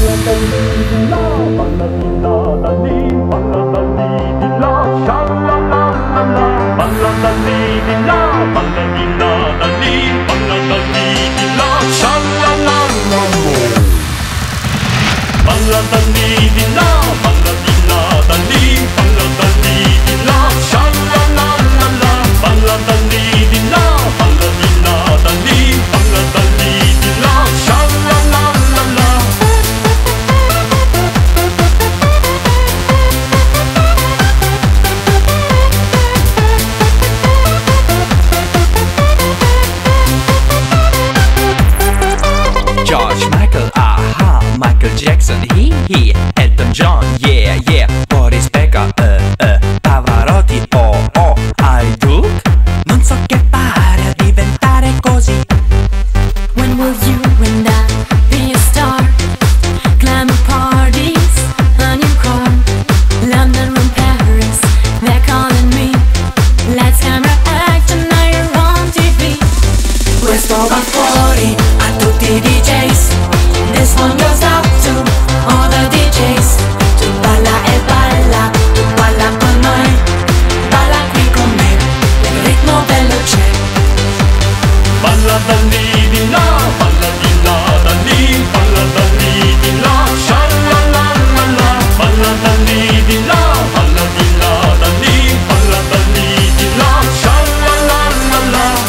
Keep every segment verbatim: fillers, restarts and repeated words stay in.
Michael Jackson, he he, Elton John, yeah yeah, Boris Becker, uh uh, Pavarotti, oh oh, I do. Non so che fare a diventare così. When will you and I be a star? Glamour parties, a new car, London and Paris, they're calling me. Lights, camera, action, now you're on T V. Questo va fuori a tutti i D Js. This one goes out to all the D Js. Tu balla e balla, tu balla con noi, balla qui con me, il ritmo veloce. Balla da lì di là, balla di là da lì, balla da lì di là, sha-la-la-la-la. Balla da lì di là, balla di là da lì, balla da lì di là, sha-la-la-la-la.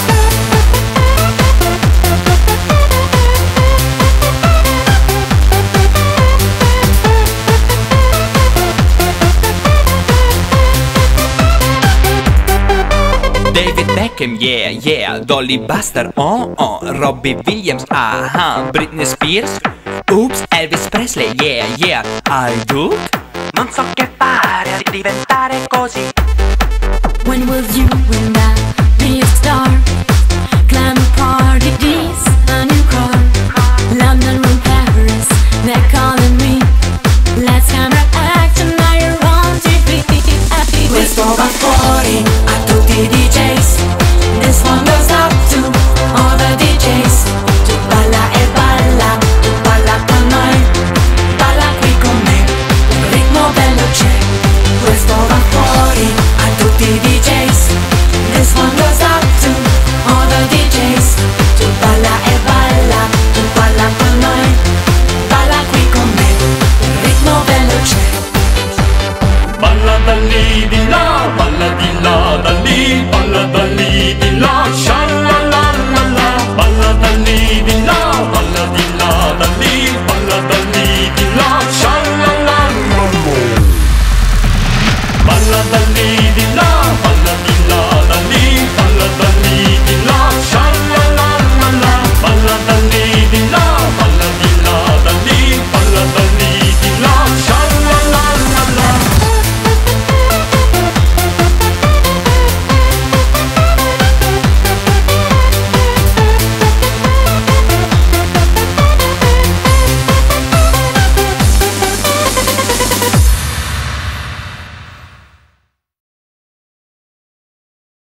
David Beckham, yeah yeah, Dolly Buster, oh oh, Robbie Williams, ah, Britney Spears, oops, Elvis Presley, yeah yeah, I do. Non so che fare a diventare così.